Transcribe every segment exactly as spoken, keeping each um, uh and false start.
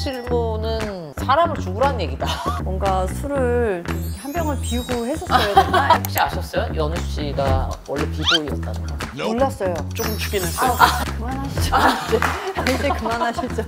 질문은 사람을 죽으라는 얘기다. 뭔가 술을 한 병을 비우고 했었어야 됐나? 혹시 아셨어요? 연우 씨가 원래 비보이였다는 거? 몰랐어요. 조금 추긴 했어요. 아, 그만하시죠. 이제, 이제 그만하시죠.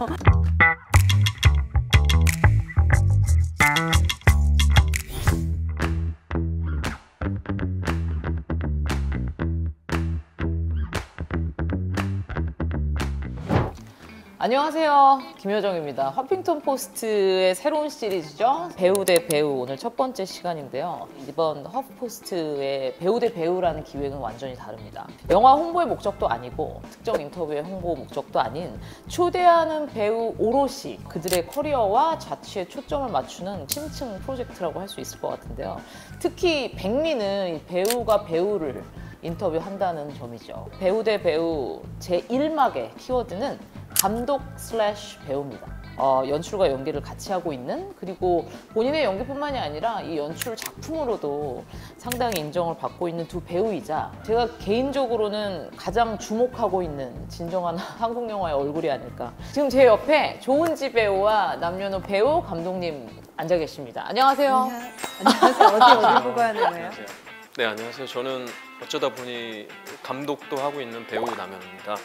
안녕하세요, 김효정입니다. 허핑턴 포스트의 새로운 시리즈죠. 배우 대 배우, 오늘 첫 번째 시간인데요. 이번 허프포스트의 배우 대 배우라는 기획은 완전히 다릅니다. 영화 홍보의 목적도 아니고 특정 인터뷰의 홍보 목적도 아닌 초대하는 배우 오롯이 그들의 커리어와 자취에 초점을 맞추는 심층 프로젝트라고 할 수 있을 것 같은데요. 특히 백미는 배우가 배우를 인터뷰한다는 점이죠. 배우 대 배우 제일 막의 키워드는 감독 슬래시 배우입니다. 어, 연출과 연기를 같이 하고 있는, 그리고 본인의 연기뿐만이 아니라 이 연출 작품으로도 상당히 인정을 받고 있는 두 배우이자 제가 개인적으로는 가장 주목하고 있는 진정한 한국 영화의 얼굴이 아닐까. 지금 제 옆에 조은지 배우와 남연호 배우 감독님 앉아 계십니다. 안녕하세요. 안녕하세요. 어디 어디 보고 하는 거예요? 네, 안녕하세요. 저는 어쩌다 보니 감독도 하고 있는 배우 남현입니다.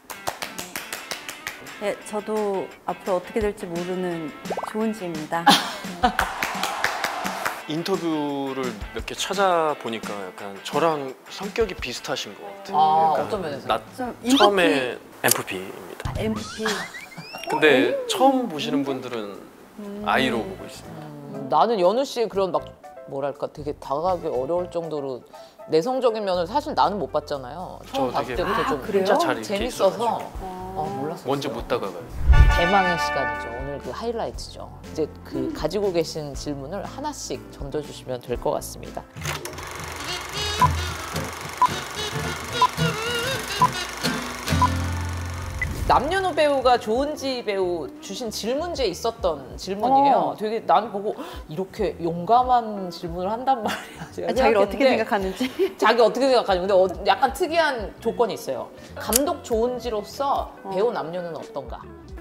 네, 저도 앞으로 어떻게 될지 모르는 조은지입니다. 인터뷰를 몇 개 찾아보니까 약간 저랑 성격이 비슷하신 것 같아요. 아, 약간 어떤 면에서? 나 좀 처음에 엠프피입니다. 아, 엠피피. 근데 처음 보시는 분들은 아이로 보고 있습니다. 음, 나는 연우 씨의 그런 막 뭐랄까 되게 다가가기 어려울 정도로 내성적인 면을 사실 나는 못 봤잖아요. 처음 저 봤을 되게 때부터 좀 아, 그래요? 혼자 잘 이렇게 재밌어서 있어가지고. 어, 몰랐어요. 먼저 못 다가가요. 대망의 시간이죠. 오늘 그 하이라이트죠. 이제 그 가지고 계신 질문을 하나씩 던져주시면 될 것 같습니다. 남연호 배우가 조은지 배우 주신 질문지에 있었던 질문이에요. 어. 되게 난 보고 이렇게 용감한 질문을 한단 말이야. 제가 아, 자기를 어떻게 생각했는데 생각하는지. 자기 어떻게 생각하냐. 근데 어, 약간 특이한 조건이 있어요. 감독 조은지로서 배우 남연호는 어떤가?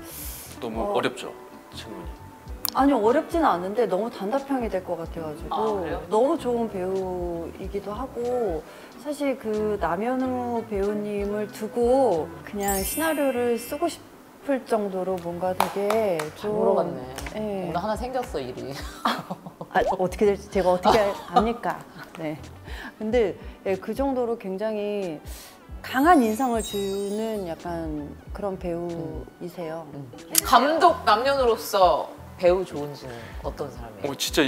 너무 어. 어렵죠, 질문이. 아니 어렵지는 않은데 너무 단답형이 될 것 같아가지고 아, 그래요? 너무 좋은 배우이기도 하고 사실 그 남현우 배우님을 두고 그냥 시나리오를 쓰고 싶을 정도로 뭔가 되게 잘 좀 물어봤네. 예. 오늘 하나 생겼어, 일이. 아, 어떻게 될지 제가 어떻게 압니까? 네. 근데 예, 그 정도로 굉장히 강한 인상을 주는 약간 그런 배우이세요. 음. 감독 남연으로서 배우 조은지는 어떤 사람이에요? 어, 진짜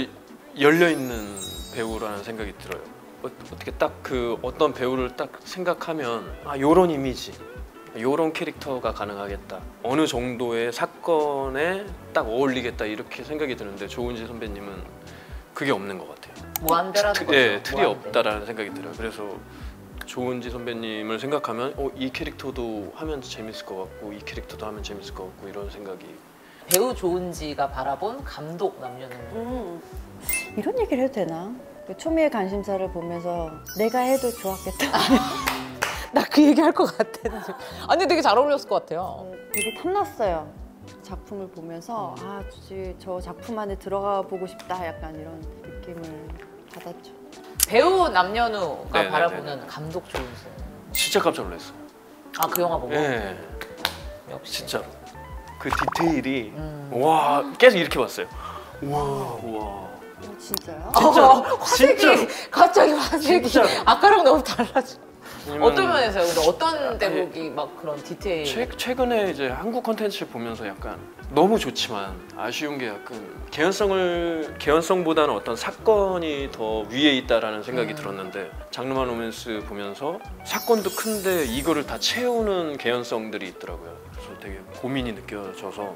열려있는 배우라는 생각이 들어요. 어, 어떻게 딱 그 어떤 배우를 딱 생각하면 아 요런 이미지, 요런 캐릭터가 가능하겠다, 어느 정도의 사건에 딱 어울리겠다 이렇게 생각이 드는데 조은지 선배님은 그게 없는 것 같아요. 무한대라는 트, 거죠. 예, 틀이 무한대. 없다라는 생각이 들어요. 그래서 조은지 선배님을 생각하면 어, 이 캐릭터도 하면 재밌을 것 같고 이 캐릭터도 하면 재밌을 것 같고 이런 생각이. 배우 조은지가 바라본 감독 남녀는 음, 이런 얘기를 해도 되나? 그 초미의 관심사를 보면서 내가 해도 좋았겠다. 나 그 얘기 할 것 같아. 아니 되게 잘 어울렸을 것 같아요. 되게 탐났어요. 작품을 보면서 아, 진짜 저 작품 안에 들어가 보고 싶다 약간 이런 느낌을 받았죠. 배우 남녀누가 네네네네. 바라보는 감독 조은지. 진짜 깜짝 놀랐어요. 아, 그 영화 보고? 예, 역시. 진짜로. 그 디테일이 음. 와 계속 이렇게 봤어요. 우와 우와. 어, 진짜요? 진짜로. 어, 화색이 진짜로. 갑자기 화색이 진짜로. 아까랑 너무 달라져. 왜냐면 어떤 면에서요? 근데 어떤 대목이 막 그런 디테일? 최, 최근에 이제 한국 콘텐츠를 보면서 약간 너무 좋지만 아쉬운 게 약간 개연성을 개연성보다는 어떤 사건이 더 위에 있다라는 생각이 음. 들었는데 장르만 로맨스 보면서 사건도 큰데 이거를 다 채우는 개연성들이 있더라고요. 그래서 되게 고민이 느껴져서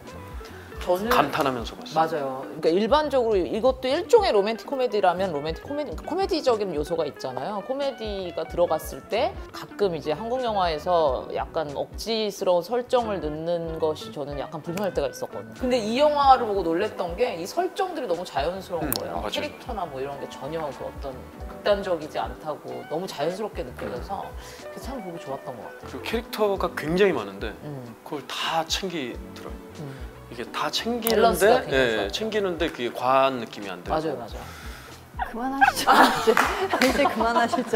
저는 감탄하면서 봤어요. 맞아요. 그러니까 일반적으로 이것도 일종의 로맨틱 코미디라면 로맨틱 코미디, 그러니까 코미디적인 요소가 있잖아요. 코미디가 들어갔을 때 가끔 이제 한국 영화에서 약간 억지스러운 설정을 넣는 것이 저는 약간 불편할 때가 있었거든요. 근데 이 영화를 보고 놀랬던 게 이 설정들이 너무 자연스러운 음, 거예요. 맞아요. 캐릭터나 뭐 이런 게 전혀 그 어떤 극단적이지 않다고 너무 자연스럽게 느껴져서 그게 참 보기 좋았던 것 같아요. 그리고 캐릭터가 굉장히 많은데 음, 그걸 다 챙기더라고요. 음. 이게 다 밸런스가 챙기는데, 굉장히 예, 챙기는데 그게 과한 느낌이 안 들고. 맞아요, 맞아요. 그만하시죠. 이제, 이제 그만하시죠.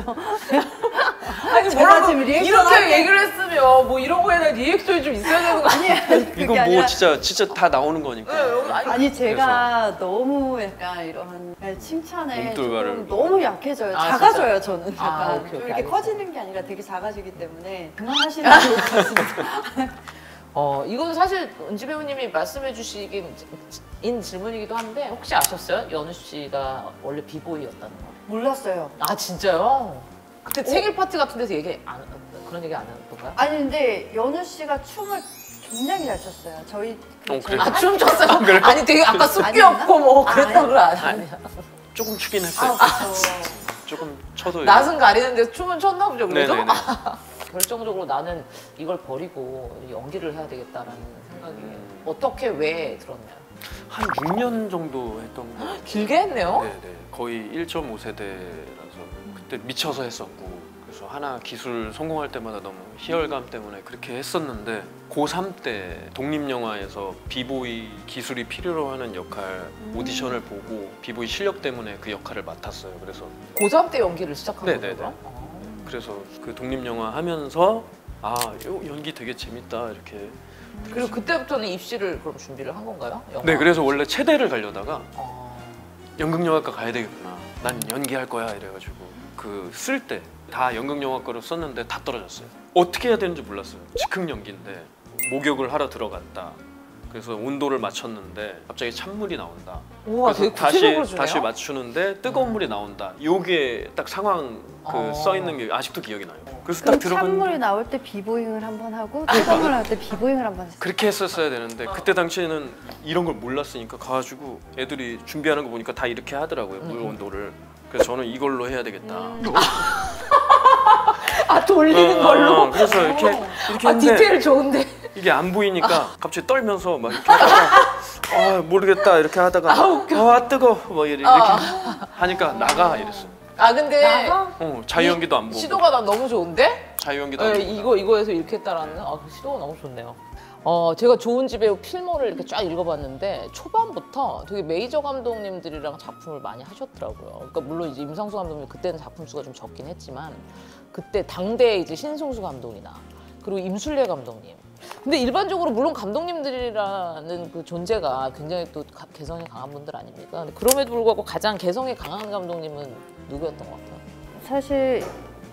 아니 제가 뭐라고 지금 리액션 이렇게 할게. 얘기를 했으면 뭐 이런 거에 대한 리액션이 좀 있어야 되는 거 아니에요? 이건 뭐 아니라- 진짜 진짜 다 나오는 거니까. 네, 아니, 아니 제가 너무 약간 이런 칭찬에 몸둘바를 조금 너무 약해져요. 아, 작아져요 저는. 약간 아, 오케이, 좀 오케이, 이렇게 알겠어요. 커지는 게 아니라 되게 작아지기 때문에 그만하시는 게 좋을 것 같습니다. 어, 이건 사실 은지 배우님이 말씀해 주시긴 인 질문이기도 한데 혹시 아셨어요? 연우 씨가 원래 비보이였다는 거. 몰랐어요. 아 진짜요? 그때 생일 파티 같은 데서 얘기 안 그런 얘기 안 했던가요? 아니 근데 연우 씨가 춤을 굉장히 잘 췄어요. 저희 어, 그래요? 아 춤 췄어요? 그래? 아니 되게 아까 습기 아니었나? 없고 뭐 아, 그랬던 걸 아니야? 아니. 조금 추긴 했어요. 아 그렇죠. 조금 쳐도. 낯은 가리는데 춤은 췄나 보죠 그래도? 네네네. 결정적으로 나는 이걸 버리고 연기를 해야 되겠다라는 생각이 음. 어떻게 왜 들었나요? 한 육 년 정도 했던 거. 길게 했네요? 네네. 거의 일 점 오 세대라서 그때 미쳐서 했었고, 그래서 하나 기술 성공할 때마다 너무 희열감 때문에 그렇게 했었는데 고삼 때 독립영화에서 비보이 기술이 필요로 하는 역할 오디션을 보고 비보이 실력 때문에 그 역할을 맡았어요. 그래서 고삼 때 연기를 시작한 네네네. 거예요? 그래서 그 독립영화 하면서 아, 요 연기 되게 재밌다 이렇게. 그리고 그때부터는 입시를 그럼 준비를 한 건가요? 영화? 네, 그래서 원래 체대를 가려다가 어... 연극영화과 가야 되겠구나. 난 연기할 거야 이래가지고 그 쓸 때 다 연극영화과로 썼는데 다 떨어졌어요. 어떻게 해야 되는지 몰랐어요. 즉흥 연기인데 목욕을 하러 들어갔다. 그래서 온도를 맞췄는데 갑자기 찬물이 나온다. 우와 되게 그래서 다시 구체적으로 주네요? 다시 맞추는데 뜨거운 물이 나온다. 요게 딱 상황 그 어. 써 있는 게 아직도 기억이 나요. 그래서 그럼 딱 들어갔는데 찬물이 나올 때 비보잉을 한번 하고 뜨거운 물 나올 때 비보잉을 한번 했어요. 그렇게 했었어야 되는데 그때 당시에는 이런 걸 몰랐으니까 가가지고 애들이 준비하는 거 보니까 다 이렇게 하더라고요. 물 음. 온도를. 그래서 저는 이걸로 해야 되겠다. 음. 아 돌리는 어, 걸로? 어, 그래서 이렇게 이렇게 아 했는데 디테일 좋은데? 이게 안 보이니까 갑자기 떨면서 막 이렇게 하다가 아 모르겠다 이렇게 하다가 아, 웃겨. 아 뜨거 뭐 이렇게 아. 하니까 나가 이랬어. 아 근데 나가? 어 자유연기도 안 보고 시도가 난 너무 좋은데? 자유연기도 안 네, 보고 이거 이거에서 이렇게 했다라는 아, 그 시도가 너무 좋네요. 어 제가 조은지 배우 필모를 이렇게 쫙 읽어봤는데 초반부터 되게 메이저 감독님들이랑 작품을 많이 하셨더라고요. 그러니까 물론 이제 임상수 감독님 그때는 작품 수가 좀 적긴 했지만 그때 당대 이제 신승수 감독이나 그리고 임술래 감독님. 근데 일반적으로 물론 감독님들이라는 그 존재가 굉장히 또 가- 개성이 강한 분들 아닙니까? 근데 그럼에도 불구하고 가장 개성이 강한 감독님은 누구였던 것 같아요? 사실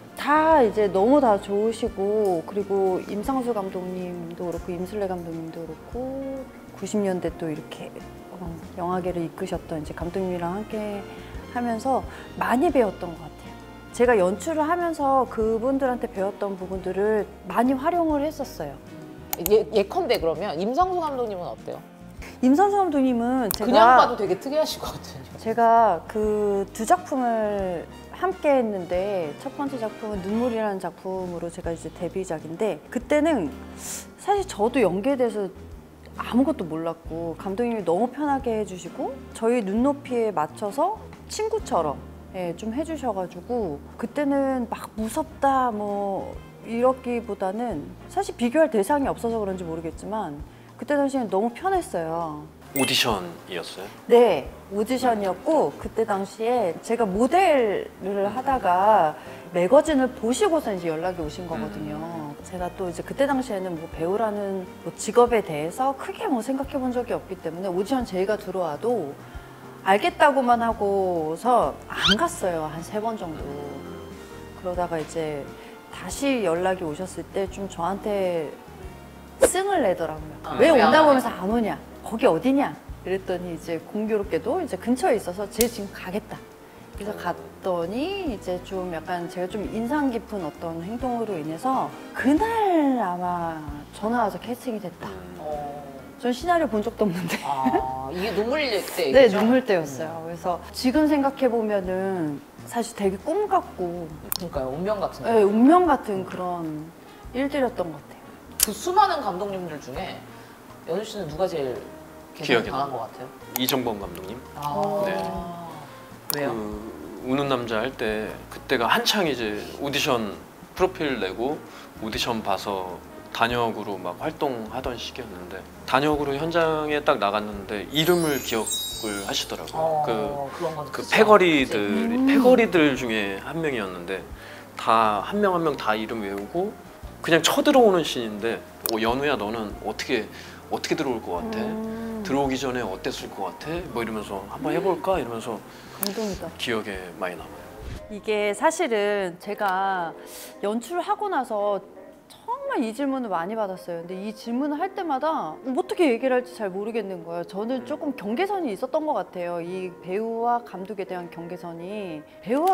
다 이제 너무 다 좋으시고 그리고 임상수 감독님도 그렇고 임술래 감독님도 그렇고 구십 년대 또 이렇게 어, 영화계를 이끄셨던 이제 감독님이랑 함께 하면서 많이 배웠던 것 같아요. 제가 연출을 하면서 그분들한테 배웠던 부분들을 많이 활용을 했었어요. 예, 예컨대 그러면 임상수 감독님은 어때요? 임상수 감독님은 제가 그냥 봐도 되게 특이하시거든요. 제가 그 두 작품을 함께 했는데 첫 번째 작품은 눈물이라는 작품으로 제가 이제 데뷔작인데 그때는 사실 저도 연기에 대해서 아무것도 몰랐고 감독님이 너무 편하게 해주시고 저희 눈높이에 맞춰서 친구처럼 예, 좀 해주셔가지고 그때는 막 무섭다 뭐 이렇기보다는 사실 비교할 대상이 없어서 그런지 모르겠지만 그때 당시에는 너무 편했어요. 오디션이었어요. 네, 오디션이었고 그때 당시에 제가 모델을 하다가 매거진을 보시고서 이제 연락이 오신 거거든요. 제가 또 이제 그때 당시에는 뭐 배우라는 뭐 직업에 대해서 크게 뭐 생각해 본 적이 없기 때문에 오디션 제의가 들어와도 알겠다고만 하고서 안 갔어요. 한 세 번 정도. 그러다가 이제 다시 연락이 오셨을 때 좀 저한테 승을 내더라고요. 아, 왜 왜 안 온다고 와요? 하면서 안 오냐? 거기 어디냐? 이랬더니 이제 공교롭게도 이제 근처에 있어서 쟤 지금 가겠다. 그래서 갔더니 이제 좀 약간 제가 좀 인상 깊은 어떤 행동으로 인해서 그날 아마 전화 와서 캐스팅이 됐다. 어... 전 시나리오 본 적도 없는데. 아 이게 눈물 때 네, 얘기죠? 눈물 때였어요. 그래서 지금 생각해 보면은 사실 되게 꿈 같고 그러니까요 운명 같은 네, 거. 운명 같은 그런 일들이었던 것 같아요. 그 수많은 감독님들 중에 연우 씨는 누가 제일 개성이 기억이 강한 나요. 것 같아요? 이정범 감독님. 아 네. 왜요? 그 우는 남자 할 때 그때가 한창 이제 오디션 프로필 내고 오디션 봐서 단역으로 막 활동하던 시기였는데 단역으로 현장에 딱 나갔는데 이름을 기억을 하시더라고요. 어, 그런 건 그, 그 그쵸. 패거리들 음. 패거리들 중에 한 명이었는데 다 한 명 한 명 다 이름 외우고 그냥 쳐들어오는 씬인데 어, 연우야 너는 어떻게 어떻게 들어올 것 같아? 음. 들어오기 전에 어땠을 것 같아? 뭐 이러면서 한번 해볼까? 이러면서 감동이다. 기억에 많이 남아요. 이게 사실은 제가 연출을 하고 나서 정말 이 질문을 많이 받았어요. 근데 이 질문을 할 때마다 어떻게 얘기를 할지 잘 모르겠는 거예요. 저는 조금 경계선이 있었던 것 같아요. 이 배우와 감독에 대한 경계선이. 배우와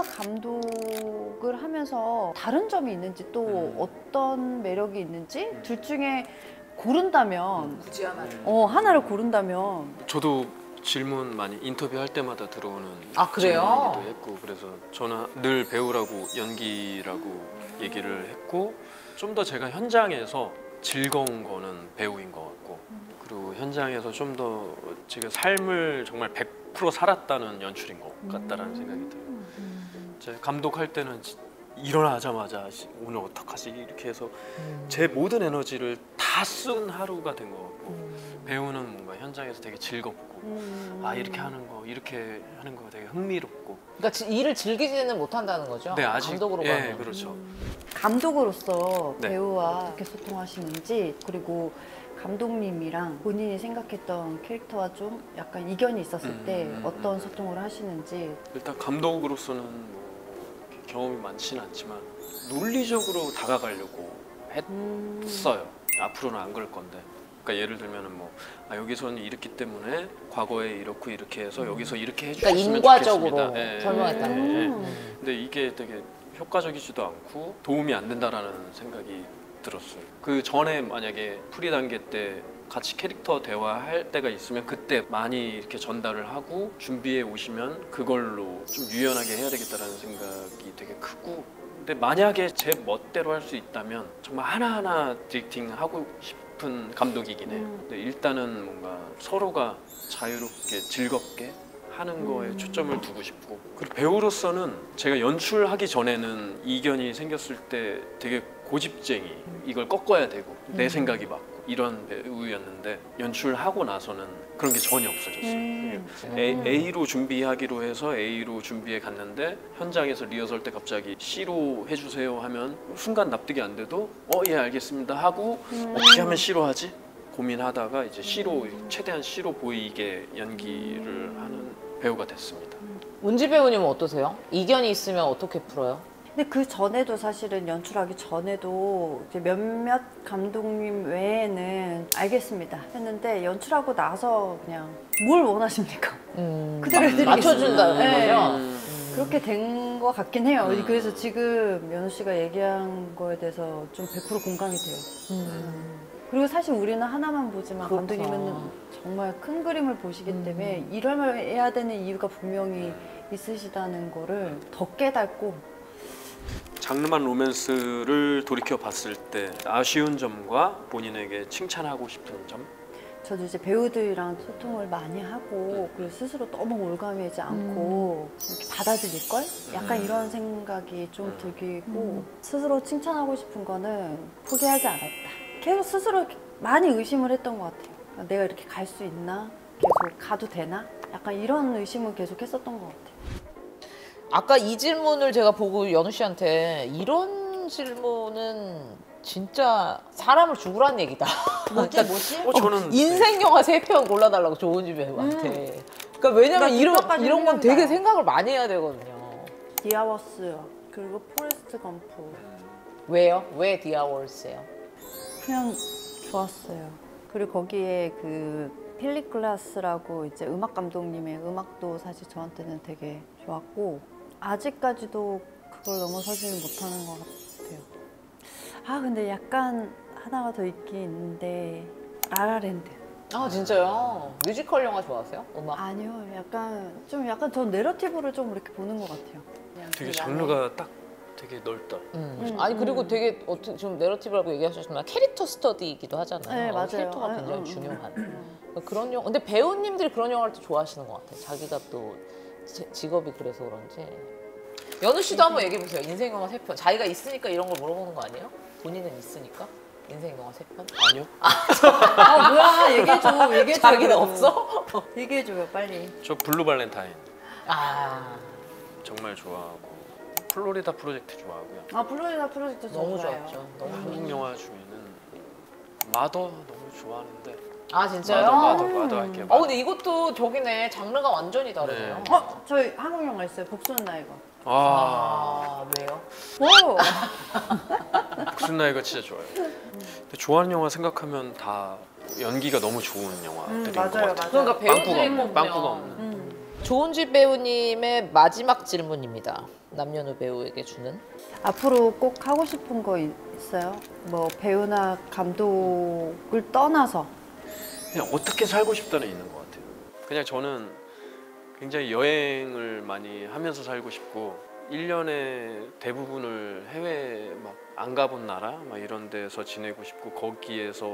감독을 하면서 다른 점이 있는지 또 음. 어떤 매력이 있는지 둘 중에 고른다면 굳이 하나를. 어 하나를 고른다면 저도 질문 많이 인터뷰 할 때마다 들어오는 아, 그래요? 질문이기도 했고 그래서 저는 늘 배우라고 연기라고 얘기를 했고 좀 더 제가 현장에서 즐거운 거는 배우인 것 같고 그리고 현장에서 좀 더 제가 삶을 정말 백 퍼센트 살았다는 연출인 것 같다라는 생각이 들어요. 제가 감독할 때는 지- 일어나자마자 씨, 오늘 어떡하지 이렇게 해서 제 모든 에너지를 다 쓴 하루가 된 것 같고 배우는 뭔가 현장에서 되게 즐겁고 음. 아 이렇게 하는 거 이렇게 하는 거 되게 흥미롭고 그러니까 지- 일을 즐기지는 못한다는 거죠. 네 아직 감독으로 예 가면. 그렇죠. 감독으로서 네. 배우와 어떻게 소통하시는지 그리고 감독님이랑 본인이 생각했던 캐릭터와 좀 약간 이견이 있었을 음, 때 음, 어떤 음. 소통을 하시는지 일단 감독으로서는 뭐 이렇게 경험이 많지는 않지만 논리적으로 다가가려고 음. 했어요. 앞으로는 안 그럴 건데. 그러니까 예를 들면은 뭐 아, 여기서는 이렇기 때문에 과거에 이렇고 이렇게 해서 여기서 이렇게 그러니까 해주셨으면 인과적으로 좋겠습니다. 예, 예. 설명했다는 거죠. 예, 예. 음. 근데 이게 되게 효과적이지도 않고 도움이 안 된다라는 생각이 들었어요. 그 전에 만약에 프리 단계 때 같이 캐릭터 대화할 때가 있으면 그때 많이 이렇게 전달을 하고 준비해 오시면 그걸로 좀 유연하게 해야 되겠다라는 생각이 되게 크고 근데 만약에 제 멋대로 할 수 있다면 정말 하나하나 디렉팅 하고 싶은 감독이긴 해요. 음. 근데 일단은 뭔가 서로가 자유롭게 즐겁게 하는 거에 음. 초점을 두고 싶고 그리고 배우로서는 제가 연출하기 전에는 이견이 생겼을 때 되게 고집쟁이 이걸 꺾어야 되고 내 음. 생각이 맞고 이런 배우였는데 연출하고 나서는 그런 게 전혀 없어졌어요. 음. A, 음. A로 준비하기로 해서 A로 준비해 갔는데 현장에서 리허설 때 갑자기 C로 해주세요 하면 순간 납득이 안 돼도 어 예 알겠습니다 하고 음. 어떻게 하면 C로 하지? 고민하다가 이제 C로 최대한 C로 보이게 연기를 하는 배우가 됐습니다. 운지 배우님은 어떠세요? 이견이 있으면 어떻게 풀어요? 근데 그 전에도 사실은 연출하기 전에도 이제 몇몇 감독님 외에는 알겠습니다 했는데 연출하고 나서 그냥 뭘 원하십니까? 음, 그대로 해드리겠습니다. 맞춰준다는 네. 거죠? 음. 그렇게 된 것 같긴 해요. 음. 그래서 지금 연우 씨가 얘기한 거에 대해서 좀 백 퍼센트 공감이 돼요. 음. 그리고 사실 우리는 하나만 보지만 그렇구나. 감독님은 정말 큰 그림을 보시기 음. 때문에 이래야 되는 이유가 분명히 있으시다는 거를 더 깨닫고 장르만 로맨스를 돌이켜 봤을 때 아쉬운 점과 본인에게 칭찬하고 싶은 점? 저도 이제 배우들이랑 소통을 많이 하고 그리고 스스로 너무 올가매지 않고 이렇게 받아들일 걸? 약간 음. 이런 생각이 좀 음. 들고 스스로 칭찬하고 싶은 거는 포기하지 않았다. 계속 스스로 많이 의심을 했던 것 같아요. 내가 이렇게 갈 수 있나? 계속 가도 되나? 약간 이런 의심을 계속 했었던 것 같아요. 아까 이 질문을 제가 보고 연우 씨한테 이런 질문은 진짜 사람을 죽으라는 얘기다. 뭐지 뭐지? 어, 저는 인생 영화 세 편 골라달라고 조은지 배우한테. 그러니까 왜냐면 나 이런 그것까지 이런 건 생각이 되게 나요. 생각을 많이 해야 되거든요. 디아워스 그리고 포레스트 검프 왜요? 왜 디아월스예요? 그냥 좋았어요. 그리고 거기에 그 필립 글라스라고 이제 음악 감독님의 음악도 사실 저한테는 되게 좋았고 아직까지도 그걸 넘어서지는 못하는 것 같아요. 아 근데 약간 하나가 더 있긴 있는데 라라랜드. 아 진짜요? 뮤지컬 영화 좋아하세요? 음악? 아니요, 약간 좀 약간 전 내러티브를 좀 이렇게 보는 것 같아요. 그냥 되게 그 장르가 딱 되게 넓다. 음. 음, 아니 그리고 음. 되게 어떻게 좀 내러티브라고 얘기하셨지만 캐릭터 스터디이기도 하잖아요. 네, 맞아요. 캐릭터가 음, 굉장히 음, 중요한. 음. 그런 영화. 근데 배우님들이 그런 영화를 또 좋아하시는 것 같아요. 자기가 또 지- 직업이 그래서 그런지. 연우 씨도 한번 얘기해 보세요. 인생 영화 세 편. 자기가 있으니까 이런 걸 물어보는 거 아니에요? 본인은 있으니까. 인생 영화 세 편? 아니요. 아 뭐야 얘기해줘 얘기해줘. 자기는 없어? 얘기해줘요 빨리. 저 블루 발렌타인 아 정말 좋아하고 플로리다 프로젝트 좋아하고요. 아 플로리다 프로젝트 너무 좋아요. 좋았죠. 너무 한국 좋았죠. 영화 중에는 마더 너무 좋아하는데 아 진짜요? 마더 마더 마더 할게요. 어 근데 이것도 저기네 장르가 완전히 다르네요. 네. 어 저희 한국 영화 있어요. 복수는 나이가. 아, 아 왜요? 오. 무슨 나이가 진짜 좋아요. 근데 좋아하는 영화 생각하면 다 연기가 너무 좋은 영화들인 음, 것 맞아요, 같아요. 맞아요. 그러니까 빵꾸가 배우들이 없는, 빵꾸가 없는. 음. 조은지 배우님의 마지막 질문입니다. 남녀노 배우에게 주는. 앞으로 꼭 하고 싶은 거 있- 있어요? 뭐 배우나 감독을 떠나서. 그냥 어떻게 살고 싶다는 있는 것 같아요. 그냥 저는 굉장히 여행을 많이 하면서 살고 싶고 일 년의 대부분을 해외 막 안 가본 나라 막 이런 데서 지내고 싶고 거기에서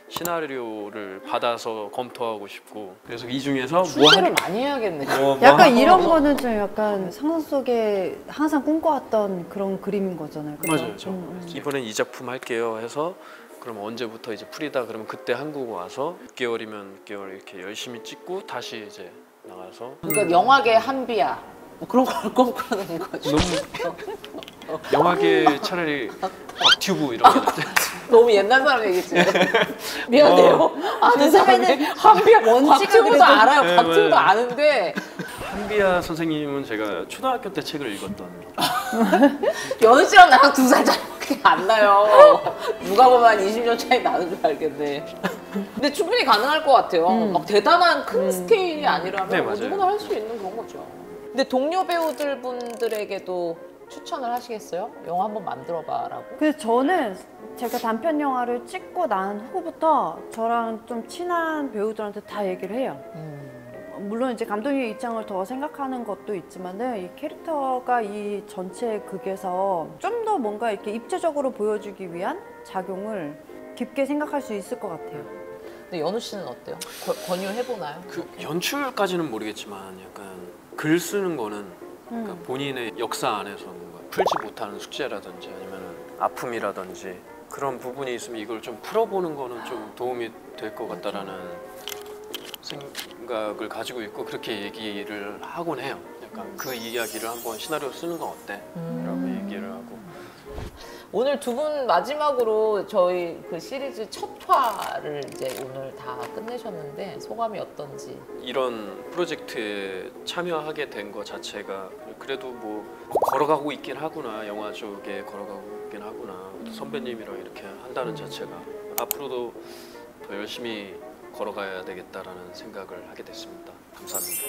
시나리오를 받아서 검토하고 싶고 그래서 이 중에서 뭐 출세를 한, 많이 해야겠네. 뭐, 뭐 약간 한- 이런 거는 좀 약간 상상 속에 항상 꿈꿔왔던 그런 그림인 거잖아요. 그죠? 맞아요. 저 음, 음. 이번엔 이 작품 할게요 해서 그럼 언제부터 이제 풀이다 그러면 그때 한국 와서 육 개월이면 육 개월 이렇게 열심히 찍고 다시 이제 나가서 그러니까 영화계 한비야. 뭐 그런 걸 꿈꾸는 거죠. 너무 영화계 차라리 곽튜브 이런 거 너무 옛날 사람 얘기지. 미안해요. 아는 사람이 한비야 원칙을 곽튜브도 그래도- 알아요. 네, 곽튜브도 맞아요. 아는데 한비아 선생님은 제가 초등학교 때 책을 읽었던 연우 씨랑 나랑 두 살 차이밖에 안 나요. 누가 보면 한 이십 년 차이 나는 줄 알겠네. 근데 충분히 가능할 것 같아요. 음. 막 대단한 큰 스케일이 아니라면 네, 뭐 맞아요. 누구나 할 수 있는 그런 거죠. 근데 동료 배우들 분들에게도 추천을 하시겠어요? 영화 한번 만들어봐라고? 그래서 저는 제가 단편 영화를 찍고 난 후부터 저랑 좀 친한 배우들한테 다 얘기를 해요. 음. 물론 이제 감독님의 입장을 더 생각하는 것도 있지만은 이 캐릭터가 이 전체 극에서 좀 더 뭔가 이렇게 입체적으로 보여주기 위한 작용을 깊게 생각할 수 있을 것 같아요. 근데 연우 씨는 어때요? 거- 권유해보나요? 그 연출까지는 모르겠지만 약간 글 쓰는 거는 그러니까 음. 본인의 역사 안에서 뭔가 풀지 못하는 숙제라든지 아니면은 아픔이라든지 그런 부분이 있으면 이걸 좀 풀어보는 거는 좀 도움이 될 것 같다라는 생각을 가지고 있고 그렇게 얘기를 하곤 해요. 약간 그 이야기를 한번 시나리오 쓰는 건 어때? 라고 얘기를 하고 오늘 두 분 마지막으로 저희 그 시리즈 첫 화를 이제 오늘 다 끝내셨는데 소감이 어떤지. 이런 프로젝트에 참여하게 된 것 자체가 그래도 뭐 걸어가고 있긴 하구나 영화 쪽에 걸어가고 있긴 하구나 선배님이랑 이렇게 한다는 자체가 앞으로도 더 열심히 걸어가야 되겠다라는 생각을 하게 됐습니다. 감사합니다.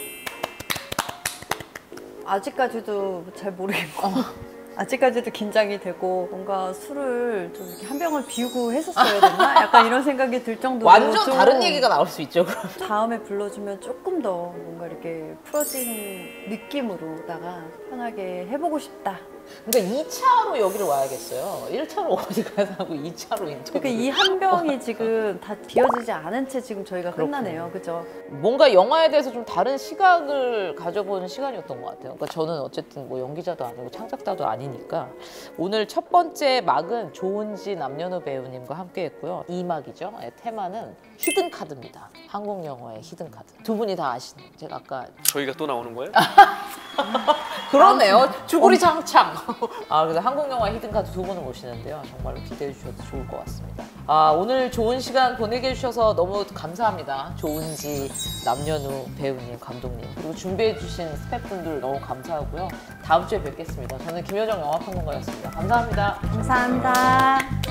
아직까지도 잘 모르겠고 아직까지도 긴장이 되고 뭔가 술을 좀 이렇게 한 병을 비우고 했었어야 됐나? 약간 이런 생각이 들 정도로 완전 좀 다른 얘기가 나올 수 있죠. 그럼. 다음에 불러주면 조금 더 뭔가 이렇게 풀어진 느낌으로다가 편하게 해보고 싶다. 그러니까 이 차로 여기를 와야겠어요. 일 차로 어디 가서 하고 이 차로 인터뷰. 그러니까 이 한 병이 지금 다 비워지지 않은 채 지금 저희가 끝나네요. 그죠? 뭔가 영화에 대해서 좀 다른 시각을 가져보는 시간이었던 것 같아요. 그러니까 저는 어쨌든 뭐 연기자도 아니고 창작자도 아니니까 오늘 첫 번째 막은 조은지 남녀노 배우님과 함께했고요. 이 막이죠. 네, 테마는 히든 카드입니다. 한국 영화의 히든 카드. 두 분이 다 아시는. 제가 아까 저희가 또 나오는 거예요? 그러네요. 주구리 장창. 아, 그래서 한국 영화 히든카드 두 분을 모시는데요. 정말로 기대해 주셔도 좋을 것 같습니다. 아, 오늘 좋은 시간 보내게 해주셔서 너무 감사합니다. 조은지 남녀노 배우님, 감독님 그리고 준비해 주신 스태프분들 너무 감사하고요. 다음 주에 뵙겠습니다. 저는 김효정 영화평론가였습니다. 감사합니다. 감사합니다.